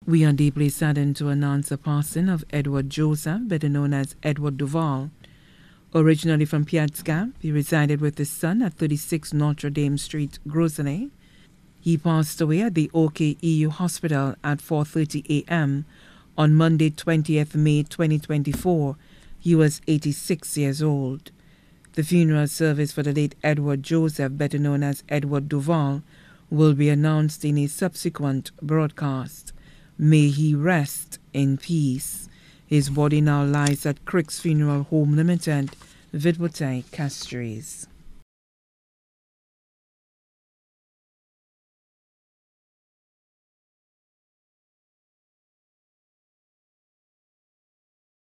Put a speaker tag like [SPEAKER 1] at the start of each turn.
[SPEAKER 1] We are deeply saddened to announce the passing of Edward Joseph, better known as Edward Duval. Originally from Piatzka, he resided with his son at 36 Notre Dame Street, Grosvenor. He passed away at the OKEU Hospital at 4:30 a.m. on Monday, 20th May 2024. He was 86 years old. The funeral service for the late Edward Joseph, better known as Edward Duval, will be announced in a subsequent broadcast. May he rest in peace. His body now lies at Crick's Funeral Home Limited, Vidwotay, Castries.